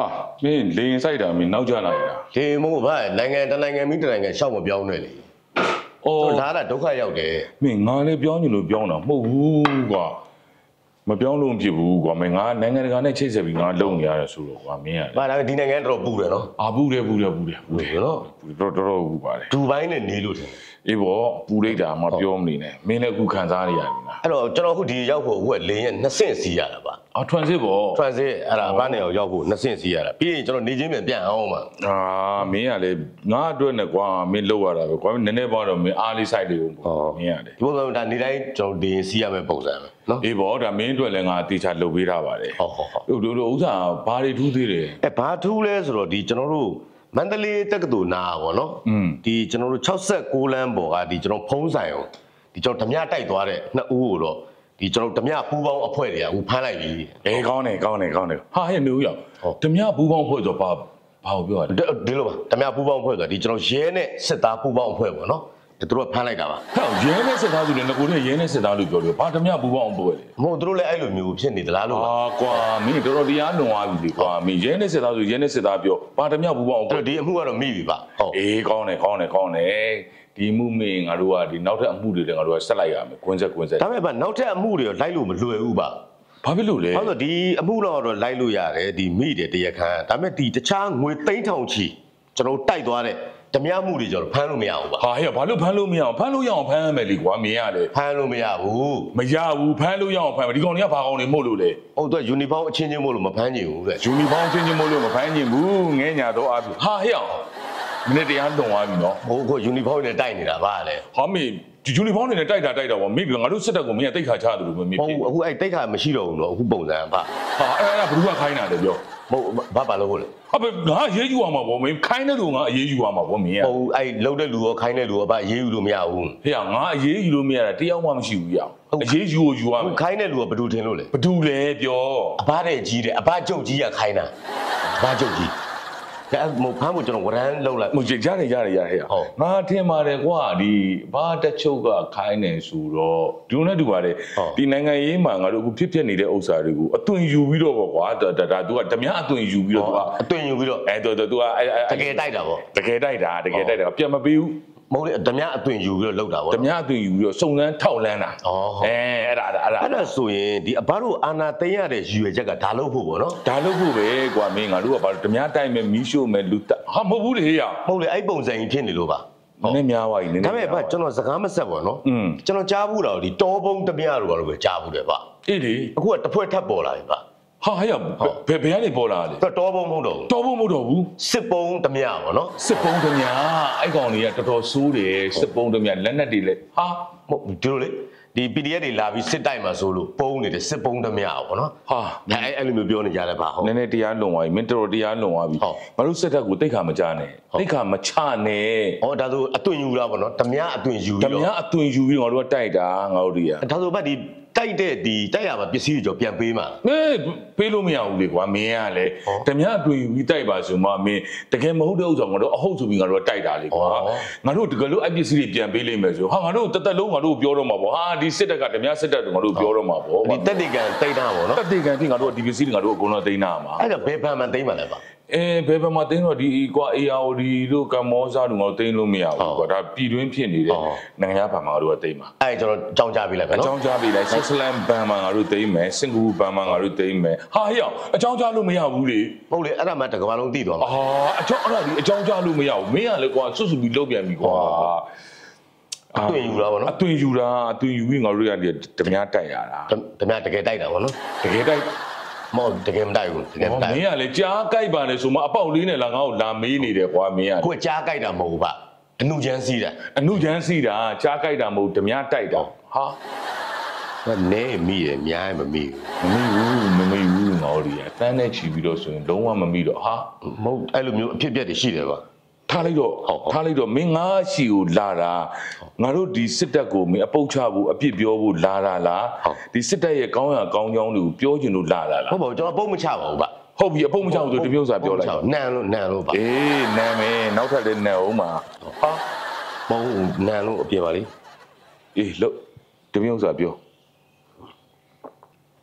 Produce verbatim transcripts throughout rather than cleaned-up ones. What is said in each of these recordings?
哈，没零赛的没闹着来呀。 ဒီမို့ဗျနိုင်ငံတနိုင်ငံမိတနိုင်ငံရှောက်မပြောင်းနဲ့လေ哦ဒါကဒုက္ခရောက်တယ်မင်းငါလည်းပြောင်းနေလို့ပြောင်းတာမဟုတ်ဘူးကွာမပြောင်းလို့မဖြစ်ဘူးကွာမင်းငါနိုင်ငံတကာနဲ့ချိတ်ဆက်ပြီးငါလုံနေရတယ်ဆိုတော့ကွာမင်းရတယ်ဗျဒါဒီနိုင်ငံတော်ပူတယ်နော်အာပူတယ်ပူတယ်ပူတယ်ပူတယ်နော်တော်တော်တော်ပူပါတယ်ဒူဘိုင်းနဲ့နေလို့တယ်အေးပေါ့ပူလိုက်တာမပြောမနေနဲ့မင်းလည်းအခုခံစားရရပြီလားအဲ့တော့ကျွန်တော်အခုဒီရောက်ဖို့အခုကလင်းရဲ့နှစ်ဆင့်စီးရတာပါအော် transit ပေါ့ transit အဲ့ဒါဘာနဲ့ရောက်ဖို့နှစ်ဆင့်စီးရတာပြီးရင်ကျွန်တော်နေချင်းပြန်ပြန်အောင်ပါအာမင်းကလည်းငါအတွက်နဲ့ကွာမင်းလောက်ရတာပဲကွာနည်းနည်းပေါ့တော့မင်းအားလေးဆိုင်လေးပေါ့မင်းရတယ်ဒီပုံစံဒါနေတိုင်းကျွန်တော်ဒီစီးရမယ့်ပုံစံပဲနော်အေးပေါ့ဒါမင်းအတွက်လည်းငါတေချာလုပ်ပေးထားပါတယ်ဟုတ်ဟုတ်ဟုတ်တို့တို့ဥစ္စာဘာတွေထူးသေးတယ်အဲဘာထူးလဲဆိုတော့ဒီကျွန်တော်တို့မန္တလေးတက္ကသိုလ်နာပေါ့နော်ဒီကျွန်တော်တို့sixty-nineလမ်းပေါ်ကဒီကျွန်တော်ဖုံးဆိုင်အောင်ဒီကျွန်တော်ဓမြတိုက်သွားတဲ့နှစ်ဦးကိုတော့ဒီကျွန်တော်ဓမြပူပေါင်းအဖွဲ့တွေကအခုဖမ်းလိုက်ပြီအေးကောင်းတယ်ကောင်းတယ်ကောင်းတယ်ဟာဟဲ့မျိုးရောက်ဓမြပူပေါင်းအဖွဲ့ဆိုဘာဘာကိုပြောရလဲဒီလိုပါဓမြပူပေါင်းအဖွဲ့ဆိုတာဒီကျွန်တော်ရဲနဲ့စစ်သားပူပေါင်းအဖွဲ့ပေါ့နော်သူတို့ဖမ်းလိုက်တာပါဟဲ့ရဲနဲ့စစ်သားဆိုလည်းငကိုနဲ့ရဲနဲ့စစ်သားလို့ပြောလို့ဘာဓမြပူပေါင်းအဖွဲ့လေမဟုတ်သူတို့လည်းအဲ့လိုမျိုးဖြစ်နေသလားလို့အာကွာမင်းတော်တော်တရားလွန်သွားပြီကွာမင်းရဲနဲ့စစ်သားဆိုရဲနဲ့စစ်သားပြောဘာဓမြပူပေါင်းအဖွဲ့ဒီအမှုကတော့မိပြီပါဟုတ်အေးကောင်းတယ်ကောင်းတယ်ကောင်းတယ်ဒီမှုမင်းငါတို့ကဒီနောက်ထပ်အမှုတွေလည်းငါတို့ကဆက်လိုက်ရမယ်ကွင်းဆက်ကွင်းဆက်ဒါပေမဲ့နောက်ထပ်အမှုတွေရောလိုက်လို့မလွယ်ဘူးပါဘာဖြစ်လို့လဲဟုတ်ဆိုဒီအမှုတော့တော့လိုက်လို့ရတယ်ဒီမိတယ်တရားခံဒါပေမဲ့ဒီတခြားငွေသိန်းထောင်ချီကျွန်တော်တိုက်သွားတဲ့ဓမြမှုတွေကျွန်တော်ဖမ်းလို့မရဘူးပါဟာဟဲ့ဘာလို့ဖမ်းလို့မရအောင်ဖမ်းလို့ရအောင်ဖမ်းရမယ်လေကွာမင်းရလေဖမ်းလို့မရဘူးမရဘူးဖမ်းလို့ရအောင်ဖမ်းမယ်ဒီကောင်တွေကဘာကောင်တွေမို့လို့လဲဟုတ်တော့ယူနီဖောင်းအချင်းချင်းမို့လို့မဖမ်းချင်ဘူးတဲ့ယူနီဖောင်းအချင်းချင်းမို့လို့မဖမ်းချင်ဘူးငဲညာတော့အားပြီဟာဟဲ့အောင်မနေ့တရားလွန်သွားပြီနော်ဟိုကယူနီဖောင်းနဲ့တိုက်နေတာဗါလေဟာမင်းဒီယူနီဖောင်းနဲ့တိုက်တာတိုက်တာပေါ့မင်းကငါတို့စစ်တပ်ကိုမင်းကတိတ်ခါချတယ်လို့မင်းဖြစ်ဟုတ်အခုအဲ့တိတ်ခါမရှိတော့ဘူးနော်အခုပုံစံဗါဟာအဲ့ဒါဘယ်သူကခိုင်းတာလဲပြောမဟုတ်ဘာပါလို့ဟုတ်လဲဟာငါအေးအေးယူရမှာပေါ့မင်းခိုင်းတဲ့လူငါအေးအေးယူရမှာပေါ့မင်းကဟုတ်အဲ့လှုပ်တဲ့လူရောခိုင်းတဲ့လူရောဗါအေးအေးယူလို့မရဘူးဟေ့ငါအေးအေးယူလို့မရတာတယောက်မှမရှိဘူးရအောင်အေးအေးယူကိုယူရမယ်ခိုင်းတဲ့လူကဘယ်သူထင်လို့လဲဘယ်သူလဲပြောအဘတဲ့ကြီးတယ်အဘကျုပ်ကြီးကခိုင်းတာအဘကျုပ်ကြီးအဲ့မဖမ်းဖို့ကျွန်တော်ဝရမ်းလောက်လိုက်မကြရတယ်ရတယ်ရဟဲ့ငါထင်ပါတယ်ကွာဒီဘာတက်ချုပ်ကခိုင်းနေဆိုတော့ဒီလိုနဲ့တူပါတယ်ဒီနိုင်ငံရေးမှာငါတို့အခုဖြစ်ဖြစ်နေတဲ့ဥစ္စာတွေကိုအသွင်ယူပြီးတော့ပေါ့ကွာဒါဒါ तू ကဓမြအသွင်ယူပြီးတော့ तू ကအသွင်ယူပြီးတော့အဲ तू तू ကတကယ်တိုက်တာပေါ့တကယ်တိုက်တာတကယ်တိုက်တာပြန်မပေးဘူးမဟုတ်လေဓမြအသွင်ယူပြီးတော့လောက်တာပေါ့ဓမြအသွင်ယူပြီးတော့စုံစမ်းထောက်လန်းတာဩအဲအဲ့ဒါအဲ့ဒါအဲ့ဒါဆိုရင်ဒီအဘတို့အာနာသိမ်းရတဲ့ရည်ရွယ်ချက်ကဒါလုပ်ဖို့ပေါ့နော်ဒါလုပ်ဖို့ပဲကွာမင်းငါတို့ကဘာလို့ဓမြတိုက်မဲ့မီးရှို့မဲ့လူဟာမဟုတ်ဘူးလေဟေ့ရမဟုတ်လေအဲ့ပုံစံကြီးဖြစ်နေလို့ပါနည်းများပါကြီးနည်းဒါပေမဲ့ဗျကျွန်တော်စကားမဆက်ပါနော်อืมကျွန်တော်ကြားဘူးတော့ဒီတောပုံဓမြတို့ကတော့ပဲကြားဘူးတယ်ဗျအေးလေအခုကတစ်ဖွဲ့ထပ်ပေါ်လာပြီဗျဟာဟဲ့ဘယ်ဘယ်ကနေပေါ်လာလဲတောပုံမဟုတ်တော့ဘူးတောပုံမဟုတ်တော့ဘူးစစ်ပုံဓမြပေါ့နော်စစ်ပုံဓမြအဲ့ကောင်တွေကတော်တော်ဆိုးတယ်စစ်ပုံဓမြလက်နက်တွေလည်းဟာမဟုတ်ဒီလိုလေဒီ P D F တွေလာပြီးစစ်တိုက်မှာဆိုလို့ပုံနေတဲ့စစ်ပုံဓမြပေါ့နော်ဟာအဲ့အဲ့လိုမျိုးပြောနေကြတယ်ဗျဟုတ်နည်းနည်းတရားလွန်သွားပြီမင်းတော်တော်တရားလွန်သွားပြီငါတို့စစ်တပ်ကိုတိတ်ခါမကြနဲ့တိတ်ခါမချနဲ့ဩဒါဆိုအသွင်ယူတာပေါ့နော်ဓမြအသွင်ယူပြီးတော့ဓမြအသွင်ယူပြီးငါတို့ကတိုက်တာငါတို့တွေကဒါဆိုဗျဒီတိုက်တဲ့ဒီတိုက်ရမှာပစ္စည်းတွေကြောပြန်ပေးမှာအေးပေးလို့မရဘူးလေကွာမင်းကလည်းဓမြအသွင်ယူပြီးတိုက်ပါဆိုမှမင်းတကယ်မဟုတ်တဲ့ဥစ္စာငါတို့အဟုတ်ဆိုပြီးငါတို့ကတိုက်တာလေကွာငါတို့တကယ်လို့အပစ္စည်းတွေပြန်ပေးလိမ့်မယ်ဆိုဟာငါတို့တသက်လုံးငါတို့ပြောတော့မှာပေါ့ဟာဒီစစ်တပ်ကဓမြစစ်တပ်တို့ငါတို့ပြောတော့မှာပေါ့ဒီတက်တိကန်တိတ်တာပေါ့နော်တက်တိကန်တိငါတို့ကဒီပစ္စည်းတွေငါတို့အကုန်လုံးသိမ်းတာမှာအဲ့ဒါဘယ်ဘန်မှသိမ်းမှာလဲပါအဲဘယ်ဘက်မှာတင်းတော့ဒီကွာ A R O D တို့ကမောစားတို့ငါတို့တင်းလို့မရဘူးကွာဒါပြည်တွင်းဖြစ်နေတဲ့နိုင်ငံဘဏ်မှာတို့ကတင်းမှာအဲကျွန်တော်အကြောင်းကြားပေးလိုက်ပဲနော်အကြောင်းကြားပေးလိုက်ဆွစ်ဇာလန်ဘဏ်မှာငါတို့တင်းမယ်စင်ကာပူဘဏ်မှာငါတို့တင်းမယ်ဟာဟေ့အကြောင်းကြားလို့မရဘူးလေဟုတ်လေအဲ့ဒါမှတကဘာလုံးသိသွားမှာဟာအကြောင်းအဲ့ဒါဒီအကြောင်းကြားလို့မရဘူးမင်းကလေကွာစွတ်စွတ်ပြီးလုပ်ပြန်ပြီကွာအသွင်ယူတာဗောနော်အသွင်ယူတာအသွင်ယူပြီးငါတို့ရဓမြတိုက်ရတာဓမြတကယ်တိုက်တာဗောနော်တကယ်တိုက်မဟုတ်တကယ်မတိုက်ဘူးတကယ်မတိုက်မင်းကလေကြားကြိုက်ပါလေဆိုမှအပေါက်လေးနဲ့လာငါ့ကိုလာမေးနေတယ်ကွာမင်းကကိုကြားကြိုက်တာမဟုတ်ဘူးဗျအနုချမ်းစီးတာအနုချမ်းစီးတာကြားကြိုက်တာမဟုတ်ဓမြတိုက်တာဟာနဲမိရအများမမိဘူးမမိဘူးမမိဘူးငါတို့ရတန်းနဲ့ချီပြီးတော့ဆိုရင်လုံးဝမမိတော့ဟာမဟုတ်အဲ့လိုမျိုးအဖြစ်အပျက်တွေရှိတယ်ဗျထားလိုက်တော့ထားလိုက်တော့မင်းငါးရှိကိုလာတာငါတို့ဒီစစ်တပ်ကိုမင်းအပုတ်ချဖို့အပြစ်ပြောဖို့လာတာလားဒီစစ်တပ်ရဲ့ကောင်းရကောင်းကြောင်းတွေကိုပြောချင်လို့လာတာလားဟုတ်ပါဘူးကျွန်တော်အပုတ်မချပါဘူးဗျဟုတ်ပြီအပုတ်မချဘူးဆိုတမျိုးစာပြောလိုက်နန်လို့နန်လို့ဗျအေးနန်မယ်နောက်ထပ်လည်းနန်အောင်ပါဟာမဟုတ်နန်လို့အပြစ်ပါလေအေးလို့တမျိုးစာပြော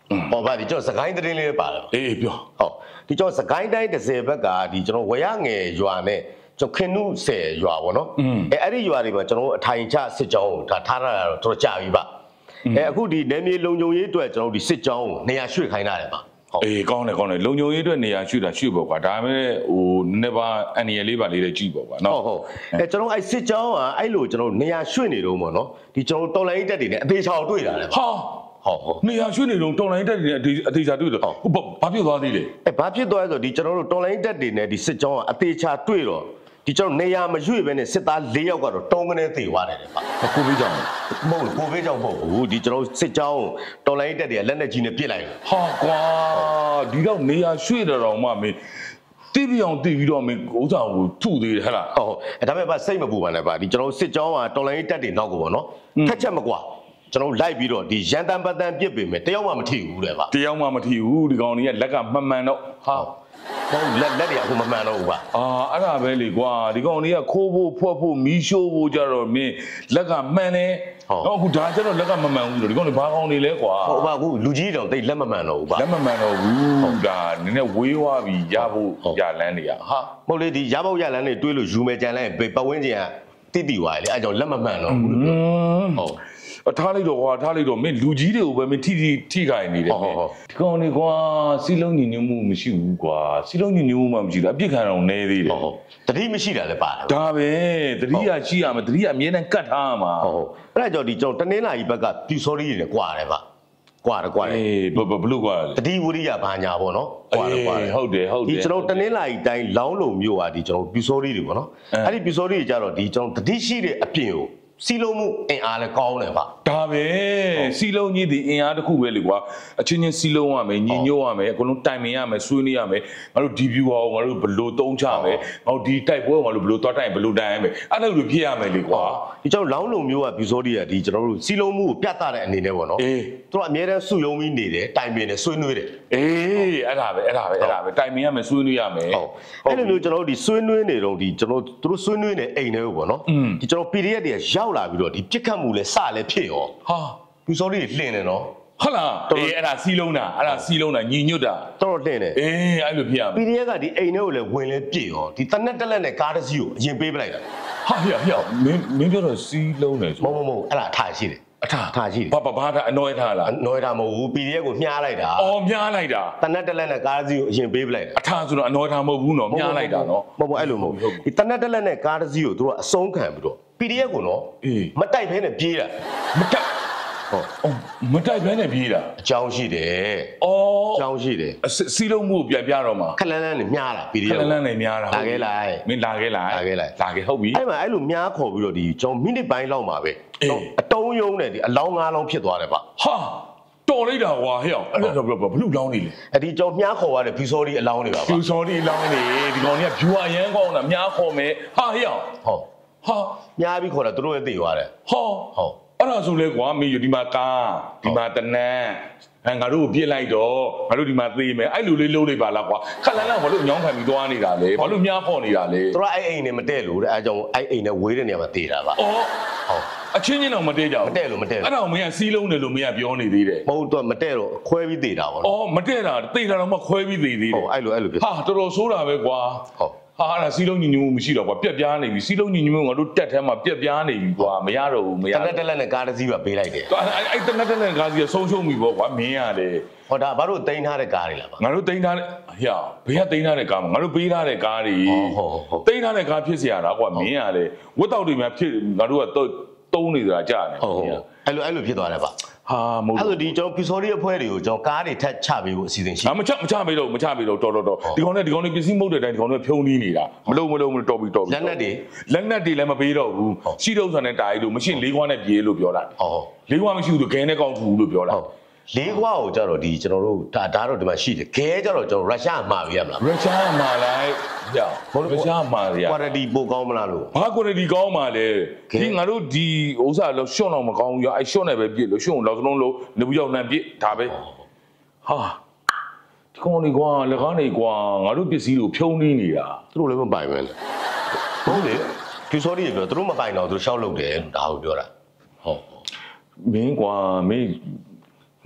ဟောပါဒီကျွန်တော်စကိုင်းတရင်လေးပါတော့အေးပြောဟောဒီကျွန်တော်စကိုင်းတိုင်းတစ်ဆယ်ဘက်ကဒီကျွန်တော်ဝရငယ်ရွာနဲ့ကျွန်တော်ခင်နုဆယ်ရွာပေါ့နော်အဲအဲ့ဒီရွာတွေမှာကျွန်တော်အထိုင်ချစစ်ကြောင်းကိုဒါထားရတာတော့တော်တော်ကြာပြီပါအဲအခုဒီနယ်မြေလုံခြုံရေးအတွက်ကျွန်တော်ဒီစစ်ကြောင်းကိုနေရာရွှေ့ခိုင်းရတယ်ပါအေးကောင်းတယ်ကောင်းတယ်လုံခြုံရေးအတွက်နေရာရွှေ့တာရွှေ့ပေါ့ကွာဒါပေမဲ့ဟိုနည်းနည်းပါအန်ရီလေးပါလေးလည်းကြည့်ပေါ့ကွာနော်ဟုတ်ဟုတ်အဲကျွန်တော်အဲ့စစ်ကြောင်းကအဲ့လိုကျွန်တော်နေရာရွှေ့နေတော့ပေါ့နော်ဒီကျွန်တော်တော်လိုင်းတက်တွေနဲ့အသေးချောင်တွေ့တာလေဟာဟုတ်ဟုတ်နေရာရွှေ့နေတော့တော်လိုင်းတက်တွေနဲ့အသေးချာတွေ့တော့ဘာဖြစ်သွားသေးလဲအဲဘာဖြစ်သွားလဲဆိုဒီကျွန်တော်တို့တော်လိုင်းတက်တွေနဲ့ဒီစစ်ကြောင်းကအသေးချာတွေ့တော့ဒီကျွန်တော်နေရာမရွေ့ပဲနဲ့စစ်သား၄ယောက်ကတော့တုံးကနေသေသွားတယ်လေပါကိုဘေးကြောင့်မဟုတ်ကိုဘေးကြောင့်မဟုတ်ဘူးဒီကျွန်တော်စစ်ကြောင်းတော်လိုင်းတက်တွေကလက်နဲ့ကြီးနဲ့ပစ်လိုက်တယ်ဟာကွာဒီတော့နေရာရွှေ့တယ်တော့မှမင်းတိပြအောင်တိပြီးတော့မင်းဥစ္စာကိုထုသေးတယ်ဟဲ့လားဟုတ်အဲဒါပေမဲ့စိတ်မပူပါနဲ့ပါဒီကျွန်တော်စစ်ကြောင်းကတော်လိုင်းတက်တွေနောက်ကိုပေါ့နော်ထက်ချက်မကွာကျွန်တော်လိုက်ပြီးတော့ဒီရန်တန်ပတ်တန်ပြစ်ပေမဲ့တယောက်မှမထိဘူးတဲ့ပါတယောက်မှမထိဘူးဒီကောင်ကြီးကလက်ကမှန်မှန်တော့ဟာဟုတ်လက်လက်တွေကအခုမမှန်တော့ဘူးပါအာအဲ့ဒါပဲလေကွာဒီကောင်ကြီးကခိုးဖို့ဖွက်ဖို့မီးရှို့ဖို့ကြတော့မင်းလက်ကမှန်တယ်တော့အခုဒါကျတော့လက်ကမမှန်ဘူးဆိုတော့ဒီကောင်ကြီးဘာကောင်နေလဲကွာဟုတ်ပါအခုလူကြီးတောင်တိတ်လက်မမှန်တော့ဘူးပါလက်မမှန်တော့ဘူးဒါနည်းနည်းဝေးသွားပြီရဖို့ရလန်းတွေကဟာမဟုတ်လေဒီရဖို့ရလန်းတွေတွေးလို့ယူမယ်ကြံလိုက်ပတ်ဝန်းကျင်ကတိတိသွားလေအဲ့ကြောင့်လက်မမှန်တော့ဘူးလို့ပြောဟုတ်အထားလိုက်တော့ကွာထားလိုက်တော့မင်းလူကြီးတွေကိုပဲမင်းထိထိထိခိုင်နေတယ်မင်းဒီကောင်လေးကွာစီလုံးညီညွတ်မှုမရှိဘူးကွာစီလုံးညီညွတ်မှုမှမရှိဘူးအပြစ်ခံအောင်နေသေးတယ်ဟုတ်တတိမရှိတာလည်းပါတယ်ဒါပဲတတိယရှိရမယ်တတိယအမြဲတမ်းကတ်ထားမှာဟုတ်အဲ့ဒါကြောင့်ဒီကျွန်တော်တနင်္လာရီဘက်ကပြူစောရီတွေကွာတယ်ပါကွာတယ်ကွာတယ်အေးဘဘလို့ကွာလဲတတိဝရိယဘာညာပေါ့နော်ကွာတယ်ကွာတယ်ဟုတ်တယ်ဟုတ်တယ်ဒီကျွန်တော်တနင်္လာရီတိုင်းလောင်းလုံမြို့ဟာဒီကျွန်တော်ပြူစောရီတွေပေါ့နော်အဲ့ဒီပြူစောရီတွေကြတော့ဒီကျွန်တော်တတိရှိတဲ့အပြင်ကိုစီလုံးမှုအင်အားလည်းကောင်းတယ်ဗျဒါပဲစီလုံးကြီးဒီအင်အားတစ်ခုပဲလေကွာအချင်းချင်းစီလုံးရမယ်ညီညွတ်ရမယ်အကုန်လုံးတိုင်ပင်ရမယ်ဆွေးနွေးရမယ်ငါတို့ဒီ view ဟောငါတို့ဘလို့တုံးချမယ်ငါတို့ဒီတိုက်ပွဲငါတို့ဘလို့သွားတိုင်ဘလို့တိုင်ရမယ်အဲ့လိုလိုဖြစ်ရမယ်လေကွာဒီကျွန်တော်လောင်းလုံမျိုးကဘီစောဒီကဒီကျွန်တော်တို့စီလုံးမှုကိုပြတ်တဲ့အနေနဲ့ပေါ့နော်အေးသူတို့အများတန်းစုယုံပြီးနေတယ်တိုင်ပင်တယ်ဆွေးနွေးတယ်အေးအဲ့ဒါပဲအဲ့ဒါပဲအဲ့ဒါပဲတိုင်ပင်ရမယ်ဆွေးနွေးရမယ်ဟုတ်အဲ့လိုမျိုးကျွန်တော်တို့ဒီဆွေးနွေးနေတော့ဒီကျွန်တော်တို့ဆွေးနွေးနေအိမ်တွေကိုပေါ့နော်ဒီကျွန်တော် P D F တွေကရောက်လာပြီးတော့ဒီပြစ်ခတ်မှုလဲစလဲဖြစ်ရောဟာပြူစောလေးလှင်တယ်နော်ဟုတ်လားအေးအဲ့ဒါစီးလုံးတာအဲ့ဒါစီးလုံးတာညီညွတ်တာတော်တော်လှင်တယ်အေးအဲ့လိုဖြစ်ရမယ် P D F ကဒီအိမ်တွေကိုလည်းဝင်လဲပြည့်ရောဒီတနက်တက်လက်နဲ့ကားတစ်စီးကိုအရင်ပေးပလိုက်တာဟာဟေ့ဟေ့မင်းမင်းပြောတော့စီးလုံးတယ်ဆိုမဟုတ်မဟုတ်အဲ့ဒါအထားရှိတယ်အထားထားရှိတယ်ဘာဘာထားအနှောထားလားအနှောထားမဟုတ်ဘူး P D F ကိုမြှားလိုက်တာအော်မြှားလိုက်တာတနက်တက်လက်နဲ့ကားတစ်စီးကိုအရင်ပေးပလိုက်တာအထားဆိုတော့အနှောထားမဟုတ်ဘူးနော်မြှားလိုက်တာနော်မဟုတ်ဘူးအဲ့လိုမဟုတ်ဘူးဒီတနက်တက်လက်နဲ့ကားတစ်စီးကိုသူတို့ကအဆုံးခံပြီးတော့ P D F ကိုနော်မတိုက်ဖဲနဲ့ပြေးတာမတိုက်ဟုတ်မတိုက်ဖဲနဲ့ပြေးတာအကြောင်းရှိတယ်။အော်အကြောင်းရှိတယ်။စီလုံးမှုပြန်ပြတော့မှာခလန်းလန်းနဲ့မြားတာ P D F ခလန်းလန်းနဲ့မြားတာလာခဲ့လိုက်မင်းလာခဲ့လိုက်လာခဲ့လိုက်လာခဲ့ဟုတ်ပြီအဲ့မှာအဲ့လိုမြားခေါ်ပြီးတော့ဒီကျွန်တော်မိနစ်ပိုင်းလောက်မှာပဲအတုံးယုံနဲ့ဒီအလောင်းငါးလောင်းဖြစ်သွားတယ်ဗျဟာတော်လိုက်တာကွာဟဲ့အောင်အဲ့ဒါဘဘလူလောင်းနေလေအဲ့ဒီကျွန်တော်မြားခေါ်ရတဲ့ဘီစောဒီအလောင်းတွေပါဗျဘီစောဒီအလောင်းတွေဒီကောင်ကြီးက view အရန်ကောင်းတာမြားခေါ်မယ်ဟာဟဲ့အောင်ဟုတ်ဟာမြားပြီးခေါ်တာတို့ရဲ့သိသွားတယ်ဟောဟုတ်အဲ့ဒါဆိုလေကွာမင်းဒီမှာကားဒီမှာတနန်းအဲငါတို့ကိုပြစ်လိုက်တော့ငါတို့ဒီမှာသေးမယ်အဲ့လိုလေးလုံးလိုက်ပါလားကွာခက်လန်းလန်းဘာလို့ညောင်းခံပြီးသွားနေတာလဲဘာလို့မြားဖော့နေတာလဲတို့အဲ့အိမ်နဲ့မတဲ့လို့တဲ့အဲကြောင့်အဲ့အိမ်နဲ့ဝေးတဲ့နေရာမှာတေးတာပါအော်ဟုတ်အချင်းချင်းတော့မတဲကြဘူးမတဲလို့မတဲအဲ့တော့မင်းကစီးလုံးတယ်လို့မင်းကပြောနေသေးတယ်မဟုတ်တော့မတဲတော့ခွဲပြီးတေးတာပေါ့အော်မတဲတာတေးတာတော့မခွဲပြီးသေးသေးတယ်ဟုတ်အဲ့လိုအဲ့လိုဖြစ်ဟာတော်တော်ဆိုးတာပဲကွာဟုတ်ဟာအဲ့ဒါစီးလုံးညီညွတ်မှုမရှိတော့ကွာပြက်ပြားနေပြီစီးလုံးညီညွတ်မှုငါတို့တက်ထဲမှာပြက်ပြားနေပြီကွာမရတော့ဘူးမရတနက်တက်လက်နဲ့ကားတစ်စီးပဲပေးလိုက်တယ်အဲ့အဲ့တနက်တက်လက်ကားစီးဆုံးရှုံးပြီပေါ့ကွာမင်းရတယ်ဟောဒါဘာလို့တင်ထားတဲ့ကားတွေလားငါတို့တင်ထားတဲ့ဟေ့ဘေးကတင်ထားတဲ့ကားမှာငါတို့ပေးထားတဲ့ကားတွေဟုတ်ဟုတ်တင်ထားတဲ့ကားဖြစ်เสียတာကွာမင်းရတယ်ဝတ်တောက်တွေများဖြစ်ငါတို့ကတုံးနေတာကြားတယ်ဟုတ်ဟုတ်အဲ့လိုအဲ့လိုဖြစ်သွားတယ်ဗျဟာမဟုတ်အဲ့လိုဒီကျွန်တော်ပြူစော်ရီအဖွဲတွေကိုကျွန်တော်ကားတွေထပ်ချပေးဖို့အစီအစဉ်ရှိတယ်မချမချပေးတော့မချပေးတော့တော်တော်တော်ဒီကောင်နဲ့ဒီကောင်နဲ့ပစ္စည်းမဟုတ်တဲ့အတိုင်းဒီကောင်နဲ့ဖြုံးနီးနေတာမလုံးမလုံးမတော်ပြီတော်ပြီလက်နက်တွေလက်နက်တွေလည်းမပေးတော့ဘူးရှိတော့ဆိုတဲ့တာရီလို့မရှိလေးခွားနဲ့ပြေးလို့ပြောတာဟုတ်လေးခွားမရှိဘူးဆိုဂဲနဲ့ကောင်းထူလို့ပြောတာလေးခွားကိုကြတော့ဒီကျွန်တော်တို့ဒါဒါတော့ဒီမှာရှိတယ်ဂဲကြတော့ကျွန်တော်ရုရှားမှာပြရမလားရုရှားမှာလိုက်ရရုရှားမှာရ quality ပိုကောင်းမလားလို့ဘာ quality ကောင်းမှာလဲဒီငါတို့ဒီဥစ္စာလို့ရှွန့်တော့မကောင်းဘူးရအဲရှွန့်နေပဲပြည့်လို့ရှွန့်လောက်စလုံးလို့နေဘူးရောက်နှံပြည့်ဒါပဲဟာဒီကောင်တွေကွာလက်ကားတွေကွာငါတို့ပစ္စည်းကိုဖြုံးနေနေတာသူတို့လည်းမပိုင်ပဲလေဟုတ်လေပြူစော်ရီပြောသူတို့မပိုင်တော့သူရှောက်လုပ်တယ်ဒါကိုပြောတာဟုတ်မင်းကွာမင်း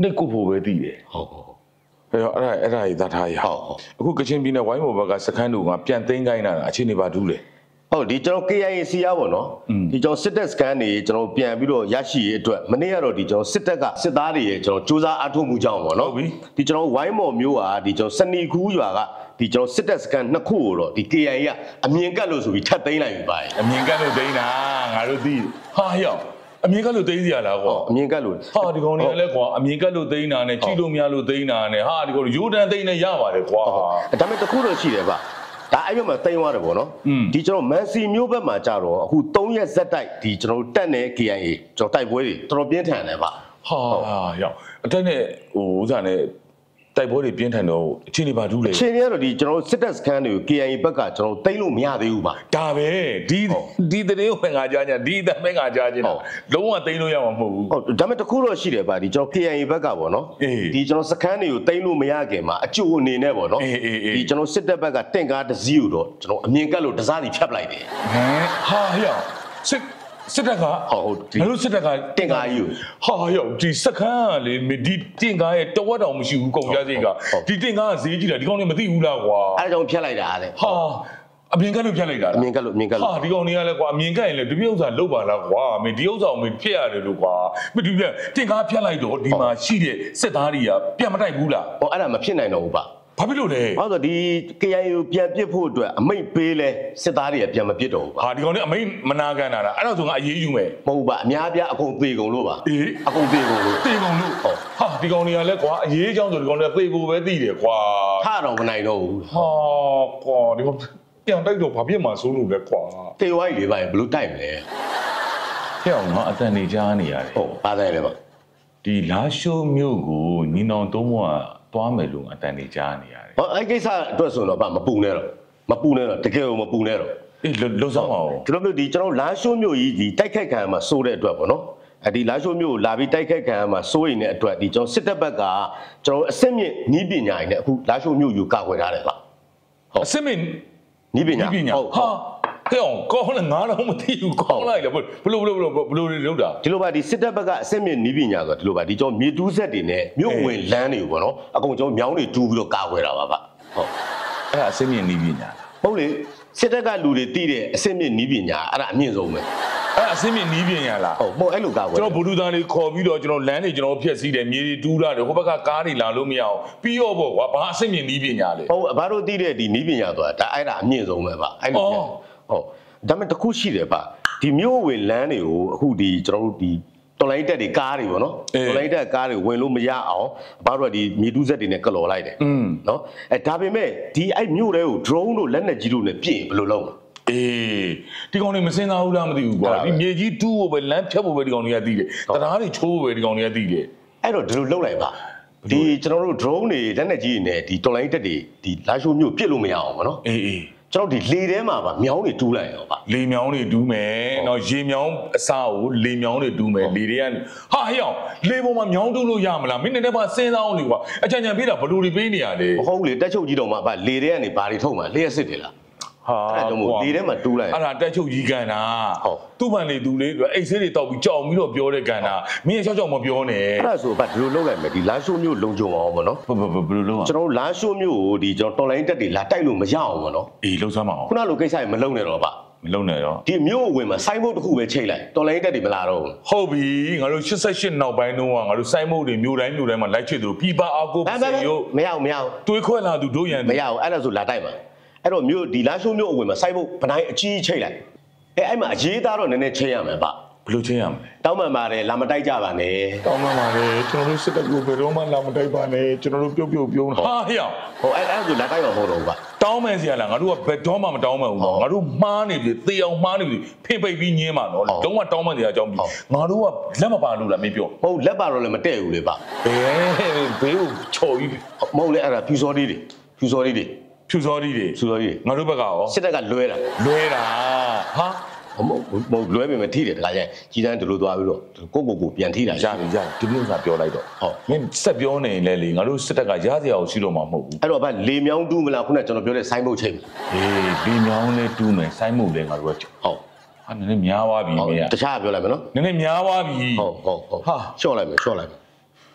နှိတ်ကုဖို့ပဲသိတယ်ဟုတ်ဟုတ်အဲ့တော့အဲ့ဒါအဲ့ဒါကြီးသတ်ထားရဟုတ်ဟုတ်အခုကချင်ပြည်နယ်ဝိုင်းမော်ဘက်ကစခန်းတို့ကပြန်သိမ်းခိုင်းတာအခြေအနေပါတူးလေဟုတ်ဒီကျွန်တော် K I A စီအားပေါ့နော်ဒီကျွန်တော်စစ်တပ်စကန်တွေကျွန်တော်ပြန်ပြီးတော့ရရှိရေးအတွက်မနေ့ကတော့ဒီကျွန်တော်စစ်တပ်ကစစ်သားတွေရဲ့ကျွန်တော်စူးစမ်းအားထုတ်မှုကြောင့်ပေါ့နော်ဒီကျွန်တော်ဝိုင်းမော်မျိုးကဒီကျွန်တော်စနီခူးရွာကဒီကျွန်တော်စစ်တပ်စကန်နှစ်ခုကိုတော့ဒီ K I A ကအမြင်ကတ်လို့ဆိုပြီးထပ်သိမ်းလိုက်ပြီပါအမြင်ကတ်လို့သိမ်းတာငါတို့သိဟာရောက်အမြင်ကတ်လို့သိမ်းစရာလားကွာအမြင်ကတ်လို့ဟာဒီကောင်တွေကလည်းကွာအမြင်ကတ်လို့သိမ်းတာနဲ့ကြည့်လို့မရလို့သိမ်းတာနဲ့ဟာဒီကောင်ရိုးတန်းသိမ်းနေရပါတယ်ကွာဒါပေမဲ့တခုတော့ရှိတယ်ဗျဒါအဲ့ဘက်မှာတိမ်သွားတယ်ပေါ့နော်ဒီကျွန်တော်မန်စီမျိုးဘက်မှာကြတော့အခု၃ရက်ဇက်တိုက်ဒီကျွန်တော်တက်နေ K I A ကျွန်တော်တိုက်ပွဲတွေတော်တော်ပြင်းထန်တယ်ဗျဟာရောက်အတက်နဲ့ဟိုဥစားနဲ့တိုက်ပွဲတွေပြင်းထန်တော့အချင်းတွေပါတူးလေအချင်းတွေကတော့ဒီကျွန်တော်စစ်တပ်စခန်းတွေကို K I A ဘက်ကကျွန်တော်တိမ့်လို့မရသေးဘူးပါဒါပဲဒီဒီတရေကိုငါကြားကြဒီအသက်ပဲငါကြားချင်းလုံးဝတိမ့်လို့ရမှာမဟုတ်ဘူးဟုတ်ဒါပေမဲ့တခုတော့ရှိတယ်ပါဒီကျွန်တော် K I A ဘက်ကပေါ့နော်ဒီကျွန်တော်စခန်းတွေကိုတိမ့်လို့မရခင်မှာအကျိုးအနေနဲ့ပေါ့နော်ဒီကျွန်တော်စစ်တပ်ဘက်ကတင့်ကားတစ်စီးကိုတော့ကျွန်တော်အမြင်ကတ်လို့တစားစီဖြတ်ပလိုက်တယ်ဟမ်ဟာဟဲ့စစ်စစ်တပ်ကဟုတ်ဒီလိုစစ်တပ်ကတင်ကားကြီးဟာရောက်ဒီစခန်းကလေဒီတင်ကားရဲ့တဝက်တောင်မရှိဘူးကုန်ကြစိတ်ကဒီတင်ကားကဈေးကြီးတာဒီကောင်တွေမသိဘူးလားကွာအဲဒါကြောင့်ဖြတ်လိုက်တာတဲ့ဟာအမြင်ကတ်လို့ဖြတ်လိုက်တာအမြင်ကတ်လို့အမြင်ကတ်လို့ဟာဒီကောင်တွေကလည်းကွာအမြင်ကတ်ရင်လေဒီမျိုးဥစ္စာလုတ်ပါလားကွာမင်းဒီဥစ္စာကိုမင်းဖြတ်ရတယ်လို့ကွာမင်းဒီပြတင်ကားဖြတ်လိုက်တော့ဒီမှာရှိတဲ့စစ်သားတွေကပြန်မတိုက်ဘူးလားဟောအဲ့ဒါမဖြစ်နိုင်တော့ဘူးပါဘာဖြစ်လို့လဲဟောဆိုဒီ K I A ကိုပြန်ပစ်ဖို့အတွက်အမိတ်ပေးလဲစစ်သားတွေကပြန်မပစ်တော့ဘူးဟာဒီကောင်တွေအမိတ်မနာခံတာလားအဲ့ဒါဆိုငါအေးယူမယ်မဟုတ်ပါအများပြအကုန်သေကုန်လို့ပါအေးအကုန်သေကုန်လို့သေကုန်လို့ဟုတ်ဟာဒီကောင်တွေကလည်းကွာအေးချောင်းဆိုဒီကောင်တွေသေဖို့ပဲသိတယ်ကွာထတော့မနိုင်တော့ဘူးဟာကွာဒီကောင်ပြန်တိုက်တော့ဘာဖြစ်မှာစိုးလို့လဲကွာသေဝိုင်းလေးပါရင်ဘလို့တိုက်မလဲဖျက်အောင်ငါအတန်နေကြားနေရတယ်ဟုတ်ပါတယ်လေပါဒီလာရှိုးမျိုးကိုညီနောင်သုံးဘွားသွားမယ်လို့အတန်နေကြားနေရတယ်ဟောအဲ့ကိစ္စအတွက်ဆိုတော့ဗမပူနဲ့တော့မပူနဲ့တော့တကယ်ကိုမပူနဲ့တော့အေးလုံဆောင်ပါဦးကျွန်တော်တို့ဒီကျွန်တော်လာရှိုးမျိုးကြီးဒီတိုက်ခိုက်ခံမှာစိုးတဲ့အတွက်ပေါ့နော်အဲ့ဒီလာရှိုးမျိုးကိုလာပြီးတိုက်ခိုက်ခံမှာစိုးရင်တဲ့အတွက်ဒီကျွန်တော်စစ်တပ်ဘက်ကကျွန်တော်အစစ်မြင့်နီးပညာရည်နဲ့အခုလာရှိုးမျိုးယူကာကွယ်ထားတယ်ဗျဟုတ်အစစ်မြင့်နီးပညာဟုတ်ဟာဟဲ့အောင်ကောင်းလည်းငါတော့မသိဘူးကောင်းလိုက်လေဘလို့ဘလို့ဘလို့ဘလို့ဘလို့လောက်တာဒီလိုပါဒီစစ်တပ်ဘက်ကအစစ်မြင့်နီးပညာဆိုဒီလိုပါဒီကျွန်တော်မြေတူးဆက်တွေနဲ့မြို့ဝင်လမ်းတွေပေါ့နော်အကုန်ကျွန်တော်မြောင်းတွေတူးပြီးတော့ကာကွယ်တာပါဗျဟုတ်အဲ့ဒါအစစ်မြင့်နီးပညာဟုတ်လေစစ်တပ်ကလူတွေတီးတဲ့အစစ်မြင့်နီးပညာအဲ့ဒါအမြင့်ဆုံးပဲအဲ့အစစ်မြင့်နီးပညာလားဟုတ်မဟုတ်အဲ့လိုကာကွယ်ကျွန်တော်ဘူဒူသားလေးခေါ်ပြီးတော့ကျွန်တော်လမ်းတွေကျွန်တော်ဖျက်ဆီးတယ်မြေတွေတူးလာတယ်ဟိုဘက်ကကားတွေလာလို့မရအောင်ပြီးတော့ပေါ့ကွာဘာအစစ်မြင့်နီးပညာလဲဟုတ်အဘတို့တီးတဲ့ဒီနီးပညာဆိုတာဒါအဲ့ဒါအမြင့်ဆုံးပဲဗျအဲ့လိုဟုတ်ဒါပေမဲ့တခုရှိတယ်ဗျဒီမြို့ဝင်လမ်းတွေကိုအခုဒီကျွန်တော်တို့ဒီတော်လိုင်းတက်တွေကားတွေပေါ့နော်တော်လိုင်းတက်ကားတွေဝင်လို့မရအောင်ဘာလို့ဒီမြေတူးဆက်တွေနဲ့ကလော်လိုက်တယ်နော်အဲဒါပေမဲ့ဒီအဲ့မြို့တွေကို drone တို့လက်နက်ကြီးတို့နဲ့ပြင်ဘယ်လိုလုပ်လဲအေးဒီကောင်တွေမစင်စားဘူးလားမသိဘူးကွာဒီမြေကြီးတူးဖို့ပဲလမ်းဖြတ်ဖို့ပဲဒီကောင်တွေကသိတယ်တရားတွေချိုးဖို့ပဲဒီကောင်တွေကသိတယ်အဲ့တော့ဒီလိုလုပ်လိုက်ပါဒီကျွန်တော်တို့ drone တွေလက်နက်ကြီးတွေနဲ့ဒီတော်လိုင်းတက်တွေဒီလာရှိုးမြို့ပြစ်လို့မရအောင်ပေါ့နော်အေးအေးကျွန်တော်ဒီလေထဲမှာပါမြောင်းတွေတူးလိုက်ရောပါလေမြောင်းတွေတူးမယ်နော်ရေမြောင်းအစားကိုလေမြောင်းတွေတူးမယ်လေတွေကဟာဟေ့အောင်လေပေါ်မှာမြောင်းတူးလို့ရမလားမင်းနဲ့တည်းပါစဉ်းစားအောင်လေကွာအကြံဉာဏ်ပေးတာဘလို့တွေပေးနေရလဲမဟုတ်လေတက်ချုပ်ကြီးတော်မှာပါလေထဲကနေဘာတွေထုတ်မှာလျှက်စစ်တယ်လားဟာအဲ့ဒါမို့လေထဲမှာတူးလိုက်အဲ့ဒါတက်ချုပ်ကြီးကန်တာဟုတ်သူ့ပန်လေသူလေးအိတ်ဆေးတွေတောက်ပြီးကြောင်ပြီးတော့ပြောတဲ့ကန်တာမင်းရဲ့ချောက်ချောက်မပြောနဲ့အဲ့ဒါဆိုဘာဒီလိုလုပ်လိုက်မယ်ဒီလာရှိုးမျိုးလုံခြုံအောင်ပေါ့နော်ဘယ်ဘယ်လိုလုပ်အောင်ကျွန်တော်လာရှိုးမျိုးကိုဒီကျွန်တော်တော်လိုင်းတက်တွေလာတိုက်လို့မရအောင်ပေါ့နော်အေးလှုပ်ဆမ်းမအောင်ခုနလိုကိစ္စတွေမလုံနဲ့တော့ဗျမလုံနဲ့တော့ဒီမျိုးဝင်မှာစိုင်းမုတ်တစ်ခုပဲချိန်လိုက်တော်လိုင်းတက်တွေမလာတော့ဘူးဟုတ်ပြီငါတို့ရှစ်ဆယ့်ရှစ်နောက်ပိုင်းတုန်းကငါတို့စိုင်းမုတ်တွေမျိုးတိုင်းမျိုးတိုင်းမှာလိုက်ချစ်သူပြပအာကိုစေရုပ်မရအောင်မရအောင်တွေးခွဲလာသူတို့ရန်မရအောင်အဲ့ဒါဆိုလာတိုက်ပါအဲ့တော့မြို့ဒီလာရှိုးမြို့အဝင်မှာစိုက်ဖို့ဗတိုင်းအကြီးချိတ်လိုက်အဲအဲ့မှာအရေးသားတော့နည်းနည်းချိန်ရမယ်ဗျဘယ်လိုချိန်ရမလဲတောင်းပန်ပါတယ်လာမတိုက်ကြပါနဲ့တောင်းပန်ပါတယ်ကျွန်တော်တို့စစ်တပ်ကိုဘယ်တော့မှလာမတိုက်ပါနဲ့ကျွန်တော်တို့ပြုတ်ပြုတ်ပြုံးဟာဟေ့ဟိုအဲ့အဲ့ဆိုလာတိုက်မှာမဟုတ်တော့ဘူးဗျတောင်းပန်စီရလားငါတို့ကဘယ်တော့မှမတောင်းပန်ဘူးငါတို့မှားနေပြီသေအောင်မှားနေပြီဖင်ပိတ်ပြီးညင်းမှာနော်လုံးဝတောင်းပန်စီရအကြောင်းပြီးငါတို့ကလက်မပါလို့လားမင်းပြောဟုတ်လက်ပါတော့လည်းမတည့်ဘူးလေဗျဘဲဘေးကိုချော်ကြီးမဟုတ်လေအဲ့ဒါဖြူစောလေးတွေဖြူစောလေးတွေဖြူစောကြီးတွေဖြူစောကြီးငါတို့ဘက်ကရောစစ်တပ်ကလွဲတာလွဲတာဟာမဟုတ်မဟုတ်လွဲပေမဲ့ထိတယ်တခါကျရင်ကြီးတန်းဒီလိုသွားပြီးတော့ကိုကိုကိုပြန်ထိတာရပြီရဒီမျိုးကပြောလိုက်တော့ဟုတ်မင်းဆက်ပြောနေလဲလေငါတို့စစ်တပ်ကရစရာကိုရှိတော့မှာမဟုတ်ဘူးအဲ့တော့ဗလေမြောင်းတူးမလားခုနကကျွန်တော်ပြောတဲ့ဆိုင်းဘုတ်ချိန်အေးလေမြောင်းလဲတူးမယ်ဆိုင်းဘုတ်လဲငါတို့ကဟုတ်ဟာနည်းနည်းများသွားပြီမင်းတခြားပြောလိုက်မယ်နော်နည်းနည်းများသွားပြီဟုတ်ဟုတ်ဟုတ်ဟာလျှော့လိုက်မယ်လျှော့လိုက်မယ်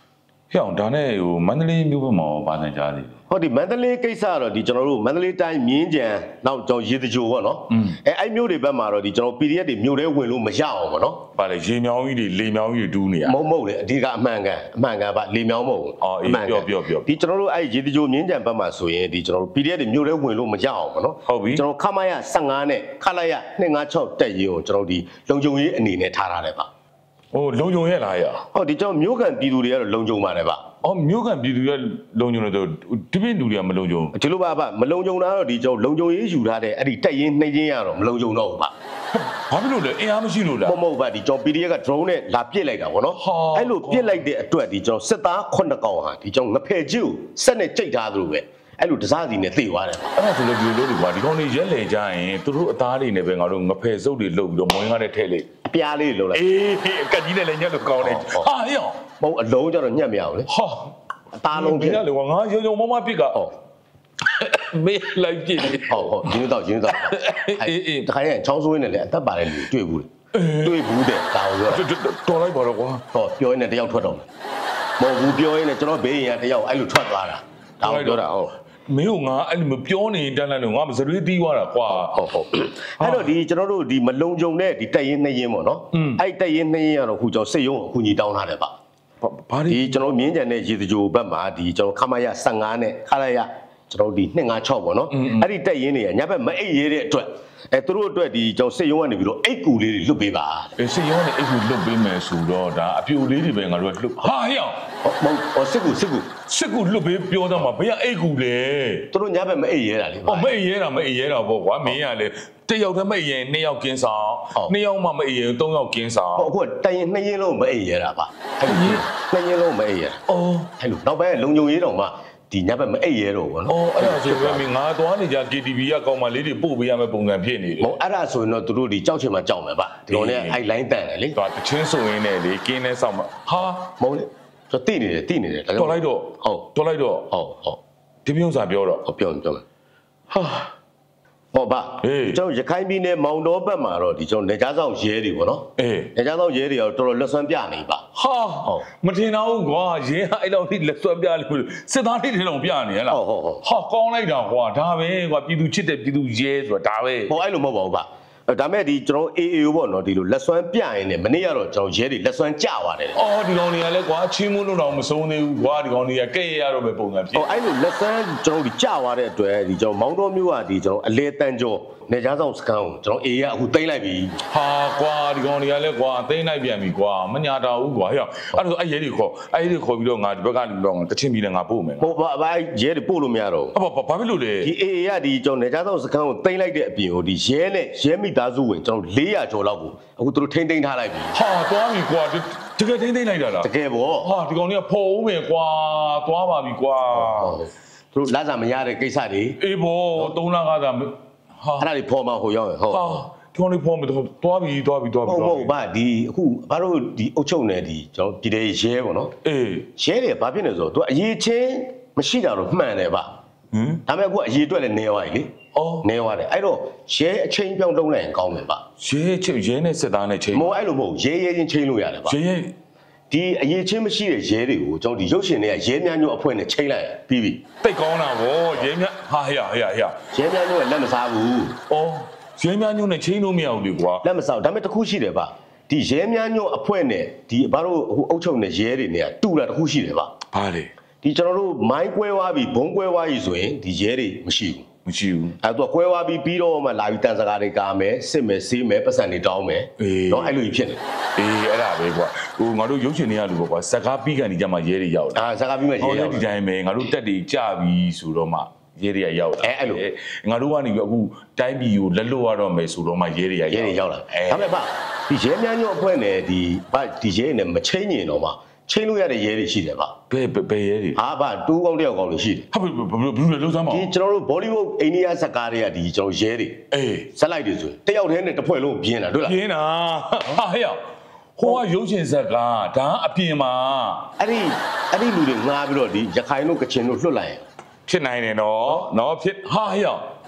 ဟဲ့အောင်ဒါနဲ့ဟိုမန္တလေးမြို့ဘက်မှာဘာသင်ကြားသေးလဲဟုတ်ဒီမန္တလေးကိစ္စတော့ဒီကျွန်တော်တို့မန္တလေးတိုင်းမြင်းကြံနောက်ကျွန်တော်ရေတကြိုပေါ့နော်အဲအဲ့မြို့တွေဘက်မှာတော့ဒီကျွန်တော် ပီ ဒီ အက်ဖ် တွေမြို့ထဲဝင်လို့မရအောင်ပေါ့နော်ဗါလေရေမြောင်းကြီးတွေလေမြောင်းကြီးတွေတူးနေရမဟုတ်မဟုတ်လေအဓိကအမှန်ကန်အမှန်ကန်ပါလေမြောင်းမဟုတ်ဘူးအော်အေးပြောပြောပြောဒီကျွန်တော်တို့အဲ့ရေတကြိုမြင်းကြံဘက်မှာဆိုရင်ဒီကျွန်တော်တို့ ပီ ဒီ အက်ဖ် တွေမြို့ထဲဝင်လို့မရအောင်ပေါ့နော်ဟုတ်ပြီကျွန်တော်ခမရဆယ့်ငါနဲ့ခလာရနှစ်ငါးခြောက်တက်ရင်ကိုကျွန်တော်ဒီလုံခြုံရေးအနေနဲ့ထားထားတယ်ပါဟိုလုံခြုံရဲ့လားရဟုတ်ဒီကျွန်တော်မြို့ကန်ပြည်သူတွေကတော့လုံခြုံပါတယ်ပါအော်မြို့ကန်ပြည်သူရဲ့လုံခြုံတယ်ဒီပြည့်လူတွေကမလုံခြုံဒီလိုပါပါမလုံခြုံတာတော့ဒီကျွန်တော်လုံခြုံရေးယူထားတဲ့အဲ့ဒီတက်ရင်နှိမ့်ချင်းရတော့မလုံခြုံတော့ဘူးပါဘာဖြစ်လို့လဲအင်အားမရှိလို့လားမဟုတ်ပါဒီကျွန်တော် ပီ ဒီ အက်ဖ် က drone နဲ့လာပစ်လိုက်တာဗောနော်အဲ့လိုပစ်လိုက်တဲ့အတွက်ဒီကျွန်တော်စစ်သားခုနှစ်ကောင်ဟာဒီကျွန်တော်ငဖယ်ကြီးကိုစက်နဲ့ကြိတ်ထားသလိုပဲအဲ့လိုတစားစီနဲ့သိသွားတယ်အဲ့ဒါဆိုလို့ဒီလိုလို့ကွာဒီကောင်တွေရက်လေကြရင်သူတို့အသားတွေနဲ့ပဲငါတို့ငဖယ်စုပ်တွေလုတ်ပြီးတော့မွင်းကားနဲ့ထည့်လိုက်အပြားလေးလုတ်လိုက်အေးအကက်ကြီးနဲ့လည်းညက်လို့ကောင်းတယ်ဟာဟေ့အောင်မဟုတ်အလုံးကျတော့ညက်မရဘူးလေဟာအသားလုံးပြလေကွာငါရုံရုံမမပစ်ကဟောမေးလိုက်ပြစ်ဟုတ်ဟုတ်ရင်းတော့ရင်းတော့အေးအေးတခါရင်ချောင်းဆိုးရင်းနဲ့လည်းအသက်ပါတယ်လူတွေ့ဘူးတွေ့ဘူးတဲ့ဒါကိုပြောတော်လိုက်ပါတော့ကွာဟောပြောရင်းနဲ့တယောက်ထွက်တော့မယ်မဟုတ်ဘူးပြောရင်းနဲ့ကျွန်တော်ဘေးရင်ကတယောက်အဲ့လိုထွက်သွားတာဒါကိုပြောတာဟုတ်မင်းကငါအဲ့လိုမပြောနေတန်းလန်းလို့ငါမစရွေးတီးသွားတာကွာဟုတ်ဟုတ်အဲ့တော့ဒီကျွန်တော်တို့ဒီမလုံခြုံတဲ့ဒီတက်ရင်နှရင်ပေါ့နော်အဲ့တက်ရင်နှရင်ကတော့ခုကျွန်တော်စိတ်ရုံးအခုညီတောင်းထားတယ်ပါဘာဒီကျွန်တော်မြင်းကြံတဲ့ရေတကြိုဘက်မှာဒီကျွန်တော်ခမရဆယ့်ငါနဲ့ခလာရကျွန်တော်ဒီနှစ်ငါးခြောက်ပေါ့နော်အဲ့ဒီတက်ရင်တွေကညဘက်မအိပ်ရတဲ့အတွက်အဲသူတို့အတွက်ဒီကျွန်တော်စိတ်ရုံးကနေပြီးတော့အိတ်ကူလေးတွေလွတ်ပေးပါအဲစိတ်ရုံးကနေအိတ်ကူလွတ်ပေးမယ်ဆိုတော့ဒါအပြိုလေးတွေပဲငါတို့ကလွတ်ဟာဟေ့အောင်မဟုတ်စစ်ကူစစ်ကူစစ်ကူလွတ်ပေးပြောတော့မှာဘယ်ကအိတ်ကူလဲသူတို့ညဘက်မအိပ်ရတာလေဟောမအိပ်ရတာမအိပ်ရတာပေါ့ကွာမင်းကလေတယောက်တည်းမအိပ်ရင်နှစ်ယောက်ကင်းဆောင်နှစ်ယောက်မှမအိပ်ရင်သုံးယောက်ကင်းဆောင်ဟောအခုတိုင်ရင်နှစ်ရင်လုံးမအိပ်ရတာပါအဲ့ဒီနှစ်ရင်လုံးမအိပ်ရတာအော်အဲ့လိုနောက်ပိုင်းလုံခြုံရေးတော်မှာဒီညဘက်မအိပ်ရဲတော့ဘူးနော်အော်အဲ့ဒါဆိုရင်မင်းငါသွားနေကြ ကေ တီ ဗီ ကကောင်မလေးတွေပို့ပေးရမယ့်ပုံစံဖြစ်နေတယ်ဟုတ်အဲ့ဒါဆိုရင်တော့သူတို့ဒီကြောက်ချင်မှကြောက်မယ်ပါဒီကောင်နဲ့အဲ့ line တန်တယ်လေသူကတချင်းစုံရင်းနဲ့လေကင်းနဲ့ဆောက်မှာဟာမဟုတ်လေသူတိနေတယ်တိနေတယ်တော်လိုက်တော့ဟုတ်တော်လိုက်တော့ဟုတ်ဟုတ်ဒီမျိုးစာပြောတော့ဟုတ်ပြောပြောမယ်ဟာဟောပါကျွန်တော်ရခိုင်ပြည်နယ်မောင်တော်ဘက်မှာတော့ဒီကျွန်တော်နေကြားဆောင်ရဲတွေပေါ့နော်အေးနေကြားဆောင်ရဲတွေကတော့တော်တော်လက်ဆွမ်းပြနေပါဟာမထင်တော့ဘူးကွာရဲအဲ့လောက်ထိလက်ဆွမ်းပြလို့စစ်သားတွေတောင်ပြနေရလားဟုတ်ဟုတ်ဟာကောင်းလိုက်တာကွာဒါပဲကွာပြည်သူချစ်တဲ့ပြည်သူရဲဆိုတာဒါပဲဟောအဲ့လိုမဟုတ်ပါဘူးဗျဒါမဲ့ဒီကျွန်တော်အေးအေးပေါ့နော်ဒီလိုလက်ဆွမ်းပြရင်လည်းမနေ့ကတော့ကျွန်တော်ရဲတွေလက်ဆွမ်းကြသွားတယ်အော်ဒီကောင်တွေကလည်းကွာချင်းမိုးလုံးတော့မဆုံးသေးဘူးကွာဒီကောင်တွေကကဲ့ရရတော့ပဲပုံစံဖြစ်ဟောအဲ့လိုလက်ဆွမ်းကျွန်တော်ဒီကြသွားတဲ့အတွက်ဒီကျွန်တော်မောင်းတော်မျိုးကဒီကျွန်တော်အလဲတန်းကျော်နေကြားဆောင်စကန်ကိုကျွန်တော်အေးရအခုတိမ့်လိုက်ပြီဟာကွာဒီကောင်တွေကလည်းကွာတိမ့်လိုက်ပြန်ပြီကွာမညာတာဘူးကွာဟဲ့အဲ့ဒါဆိုအဲ့ရဲတွေခေါ်အဲ့ရဲတွေခေါ်ပြီးတော့ငါဒီဘက်ကလူတော့တချင်းပြီးလည်းငါပို့မယ်ဟုတ်ပါဘာရဲတွေပို့လို့မရတော့ဘူးဘာဘာဖြစ်လို့လဲဒီအေးရဒီကျွန်တော်နေကြားဆောင်စကန်ကိုတိမ့်လိုက်တဲ့အပြင်ကိုဒီရဲနဲ့ရဲမိသားစုဝင်ကျွန်တော်လေးရာကျော်လောက်ကိုအခုသူတို့ထိမ့်သိမ်းထားလိုက်ပြီဟာသွားပြီကွာတကယ်ထိမ့်သိမ်းလိုက်တာလားတကယ်ပေါ့ဟာဒီကောင်တွေကဖော်ဦးမယ်ကွာသွားပါပြီကွာသူတို့လာစားမရတဲ့ကိစ္စတွေအေးဘောသုံးလကားသာဟာအဲ့ဒါတွေဖော်မှာဟိုရောက်ဟုတ်ဟာဒီကောင်လေးဖော်မယ်သွားပြီသွားပြီသွားပြီဟုတ်ဟုတ်ဗာဒီအခုဘာလို့ဒီအုတ်ချုပ်နယ်ဒီကျွန်တော်ပြည်တဲ့ရဲပေါ့နော်အေးရဲတွေဘာဖြစ်နေဆိုတော့သူအရေးချင်းမရှိတာတော့မှန်တယ်ဗာဟမ်ဒါပေမဲ့အခုအရေးအတွက်လည်းနေသွားပြီလေအော်နေသွားတယ်အဲ့တော့ရဲအချင်းပြောင်းတုံးလိုက်ရင်ကောင်းတယ်ဗာရဲချင်းရဲနဲ့စစ်သားနဲ့ချင်းမဟုတ်အဲ့လိုမဟုတ်ရဲရဲချင်းချင်းလို့ရတယ်ဗာရဲရဲဒီအရေးချင်းမရှိတဲ့ရဲတွေကိုကျွန်တော်ဒီရုပ်ရှင်တွေကရဲများညို့အဖွဲ့နဲ့ချိန်လိုက်ပြီးပြီတိတ်ကောင်းတာဗောရဲများဟာဟရဟရဟရရဲများညို့ကလက်မစားဘူးအော်ရဲများညို့နဲ့ချိန်လို့မရဘူးလေကွာလက်မစားဒါပေမဲ့တခုရှိတယ်ဗျဒီရဲများညို့အဖွဲ့နဲ့ဒီဘာလို့ဟိုအုပ်ချုပ်နေရဲတွေနဲ့တူတာတခုရှိတယ်ဗျဘာလဲဒီကျွန်တော်တို့မိုင်းကွဲသွားပြီဘုံကွဲသွားပြီဆိုရင်ဒီရဲတွေမရှိဘူးမရှိဘူးအဲ့တော့ကွဲသွားပြီးပြီးတော့မှလာပြီးတန်စကားတွေကာမယ်စစ်မယ်ဆေးမယ်ပတ်စံတွေတောင်းမယ်เนาะအဲ့လိုကြီးဖြစ်နေအေးအဲ့ဒါပဲကွာဟိုငါတို့ရုပ်ရှင်တွေကလူပေါ့ကွာစကားပြီးကန်ဒီကြမှာရဲတွေရောက်လာအာစကားပြီးမှရဲရောက်ဒီတိုင်းပဲငါတို့တက်တွေကြပြီဆိုတော့မှရဲတွေကရောက်လာအဲအဲ့လိုငါတို့ကနေပြီးအခုတိုင်းပြည်ကိုလက်လွတ်ရတော့မယ်ဆိုတော့မှရဲတွေကရဲတွေရောက်လာဒါပေမဲ့ဗျဒီရဲများညော့အဖွဲ့နဲ့ဒီဗျဒီရဲနဲ့မချင်းညင်တော့မှချင်းလို့ရတဲ့ရဲတွေရှိတယ်ဗျဘယ်ဘယ်ရဲတွေဟာဗျတူးကောင်းတယောက်ကောင်းလို့ရှိတယ်ဟာဘယ်ဘယ်လိုလုံးစမ်းမအောင်ဒီကျွန်တော်တို့ Bollywood အိန္ဒိယဇာတ်ကားတွေကဒီကျွန်တော်ရဲတွေအေးဇက်လိုက်တွေဆိုတယောက်တည်းနဲ့တစ်ဖွဲ့လုံးပြင်းတာတွေ့လားပြင်းတာဟာဟဲ့ဟိုကရုပ်ရှင်ဇာတ်ကားဒါအပြင်မှာအဲ့ဒီအဲ့ဒီလူတွေငားပြီးတော့ဒီရခိုင်တို့ကချင်တို့လွတ်လိုက်ရင်ဖြစ်နိုင်တယ်နော်နော်ဖြစ်ဟာဟဲ့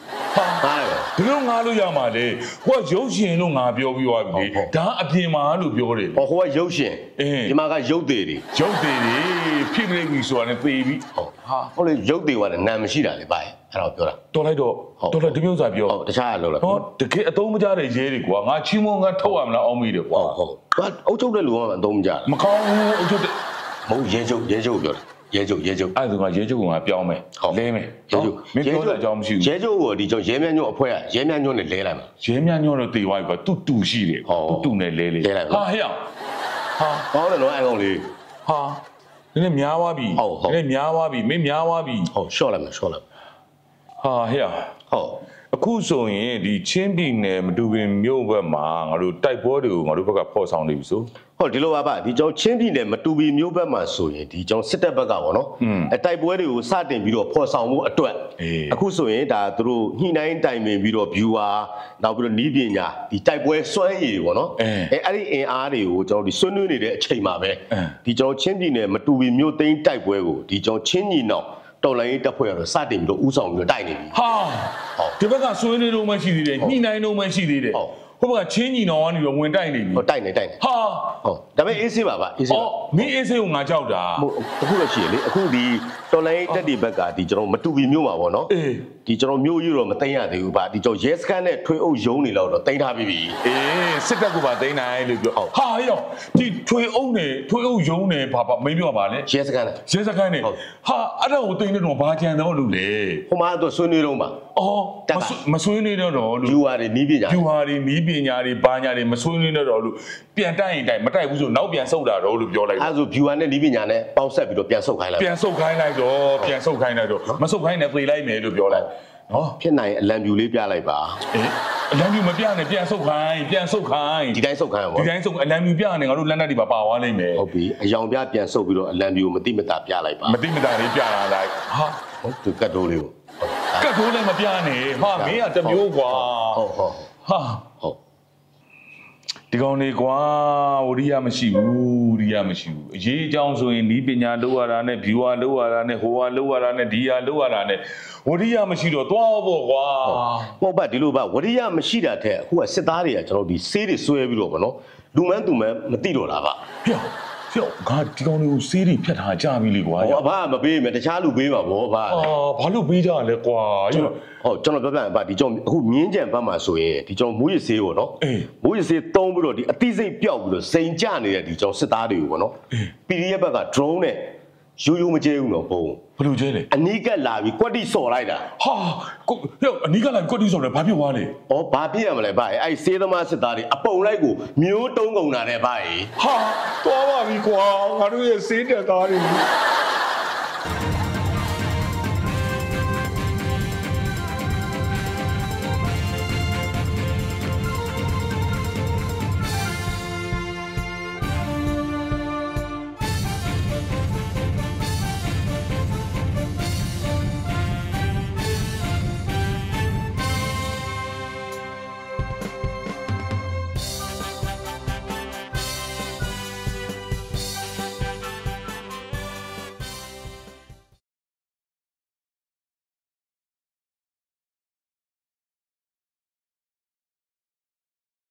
ဟာလေဘယ်လိုငါလို့ရမှာလဲကိုကရုပ်ရှင်လို့ငါပြောပြီးသွားပြီလေဒါအပြင်မှာလို့ပြောတယ်ဟောဟိုကရုပ်ရှင်ဒီမှာကရုပ်သေးတွေရုပ်သေးတွေဖြစ်နေပြီဆိုတာနဲ့သေပြီဟုတ်ဟာဟုတ်လေရုပ်သေးကလည်းနာမရှိတာလေဗျအဲ့တော့ပြောတာတော်လိုက်တော့တော်လိုက်ဒီမျိုးစာပြောဟုတ်တခြားလောက်လားဟောတကယ်အသုံးမကျတဲ့ရဲတွေကွာငါချီးမွမ်းကထုတ်ရမလားအောင်းမိတယ်ကွာဟုတ်ဟုတ်အုတ်ချုပ်တဲ့လူကအသုံးမကြမကောင်းဘူးအုတ်ချုပ်မဟုတ်ရဲချုပ်ရဲချုပ်ပြောတယ်ရဲချုပ်ရဲချုပ်အဲ့ဒါကရဲချုပ်ကပြောင်းမယ်လဲမယ်ရဲချုပ်မင်းပြောတဲ့အကြောင်းမရှိဘူးရဲချုပ်ကိုဒီကျွန်ရဲမြညွန့်အဖွဲကရဲမြညွန့်နဲ့လဲလိုက်မှာရဲမြညောတော့တေသွားပြီကွာတူတူရှိတယ်တူတူနဲ့လဲလေဟာဟဲ့ဟာကောင်းတယ်နော်အဲ့ကောင်လေးဟာနည်းနည်းများသွားပြီနည်းနည်းများသွားပြီမင်းများသွားပြီဟုတ်ရှော့လိုက်မယ်ရှော့လိုက်ဟာဟဲ့ဟုတ်အခုဆိုရင်ဒီချင်းပြည်နယ်မတူပင်မြို့ဘက်မှာငါတို့တိုက်ပွဲတွေကိုငါတို့ဘက်ကဖော်ဆောင်နေပြီဆိုဟုတ်ဒီလိုပါဗျဒီကျွန်တော်ချင်းပြည်နယ်မတူပီမြို့ဘက်မှာဆိုရင်ဒီကျွန်တော်စစ်တပ်ဘက်ကပေါ့နော်အဲတိုက်ပွဲတွေကိုစတင်ပြီးတော့ဖော်ဆောင်မှုအတွက်အခုဆိုရင်ဒါသူတို့ညှိနှိုင်းတိုင်ပင်ပြီးတော့ viewer နောက်ပြီးတော့နီးပညာဒီတိုက်ပွဲစွမ်းရည်တွေပေါ့နော်အဲအဲ့ဒီအင်အားတွေကိုကျွန်တော်ဒီဆွေးနွေးနေတဲ့အချိန်မှာပဲဒီကျွန်တော်ချင်းပြည်နယ်မတူပီမြို့သိမ်းတိုက်ပွဲကိုဒီကျွန်တော်ချင်းညီနောင်တော်လိုင်းရေးတပ်ဖွဲ့ကတော့စတင်ပြီးတော့ဥဆောင်ပြီးတော့တိုက်နေပြီဟာဒီဘက်ကဆွေးနွေးလို့မှရှိသေးတယ်ညှိနှိုင်းလို့မှရှိသေးတယ်ဟိုဘက်ကချင်းညီနောင်ကနေတော့ဝင်တိုက်နေပြီဟောတိုက်နေတိုက်နေဟာဟုတ်ဒါပေမဲ့အေးဆေးပါပါအေးဆေးပါမင်းအေးဆေးကိုငါကြောက်တာဟုတ်အခုတော့ရှိရလေအခုဒီတော်လိုင်းတက်ဒီဘက်ကဒီကျွန်တော်မတူပီမျိုးမှာပေါ့နော်အေးဒီကျွန်တော်မျိုးကြီးတော့မသိမ်းရသေးဘူးဗျဒီကျွန်တော်ရဲစခန်းနဲ့ထွေးအုပ်ယုံနေလောက်တော့တင်ထားပြီးပြီအေးစစ်တပ်ကပါသိမ်းနိုင်လို့ပြောဟာဟေ့ရောဒီထွေးအုပ်နဲ့ထွေးအုပ်ယုံနဲ့ဘာဘာမင်းပြောပါလေရဲစခန်းနဲ့ရဲစခန်းနဲ့ဟာအဲ့ဒါကိုသိမ်းနေတော့ဘာကြံတော့လို့လေဟိုမှာတော့ဆွေးနွေးတော့မှာအော်မဆွေးနွေးတော့လို့ viewer တွေနီးပညာ viewer တွေနီးပညာတွေဘာညာတွေမဆွေးနွေးတော့လို့ပြန်တိုက်ရင်တိုက်မတိုက်ဘူးဆိုနောက်ပြန်ဆုတ်တာတော့လို့ပြောလိုက်အဲ့ဆို viewer နဲ့နီးပညာနဲ့ပေါင်းဆက်ပြီးတော့ပြန်ဆုတ်ခိုင်းလိုက်ပြန်ဆုတ်ခိုင်းလိုက်တော့ပြန်ဆုတ်ခိုင်းလိုက်တော့မဆုတ်ခိုင်းနဲ့ပြေးလိုက်မယ်လို့ပြောလိုက်နော်ဖြစ်နိုင်အလံပြူလေးပြလိုက်ပါအေးအလံပြူမပြနဲ့ပြန်ဆုတ်ခိုင်းပြန်ဆုတ်ခိုင်းဒီတိုင်းဆုတ်ခိုင်းပါဒီတိုင်းဆုတ်အလံပြူပြနေငါတို့လက်နက်တွေပါပါသွားလိမ့်မယ်ဟုတ်ပြီအယောင်ပြပြန်ဆုတ်ပြီးတော့အလံပြူမတိမတာပြလိုက်ပါမတိမတာလေးပြလာလိုက်ဟာဟုတ်သူကတ်တိုးလေးကိုကတ်တိုးလည်းမပြနဲ့ဟာမင်းကတမျိုးကွာဟုတ်ဟုတ်ဟာဟုတ်ဒီကောင်လေးကွာဝရိယမရှိဘူးဝရိယမရှိဘူးအရေးအကြောင်းဆိုရင်ဒီပညာလောက်ရတာနဲ့ viewer လောက်ရတာနဲ့ဟိုဟာလောက်ရတာနဲ့ဒီဟာလောက်ရတာနဲ့ဝရိယမရှိတော့သွားဖို့ကွာဟုတ်ပါဒီလိုပါဝရိယမရှိတာတဲ့အခုကစစ်သားတွေကကျွန်တော်ဒီဆေးတွေဆွဲပြီးတော့ဗောနော်လူမန်းသူမန်းမသိတော့တာပါဟေ့ဟေ့ငါဒီကောင်လေးကိုဆေးတွေဖြတ်ထားကြပြီလေကွာဟောဘာမပေးမယ်တခြားလူပေးမှာဗောဘာအာဘာလို့ပေးကြလဲကွာဟုတ်ကျွန်တော်ပြောပြရင်ဗျဒီကျွန်တော်အခုမြင်းကြံဘက်မှာဆိုရင်ဒီကျွန်တော်မူးရဆေးပေါ့နော်မူးရဆေးတုံးပြီးတော့ဒီအသိစိတ်ပျောက်ပြီးတော့စိန်ကြနေတဲ့ဒီကျွန်တော်စစ်သားတွေကိုပေါ့နော် ပီ ဒီ အက်ဖ် ဘက်က drone နဲ့ရိုးရိုးမကျဲဘူးတော့ဘုံဘယ်လိုကျဲလဲအနီးကပ်လာပြီးကွက်တိစော်လိုက်တာဟာကိုဟဲ့အနီးကပ်လာကွက်တိစော်လဲဘာဖြစ်သွားလဲဩဘာဖြစ်ရမလဲဗျအဲ့စေးသမားစစ်သားတွေအပုံလိုက်ကိုမျိုးတုံးကုန်တာနဲ့ဗျဟာသွားပါပြီကွာငါတို့ရဲ့စေးတက်သားတွေ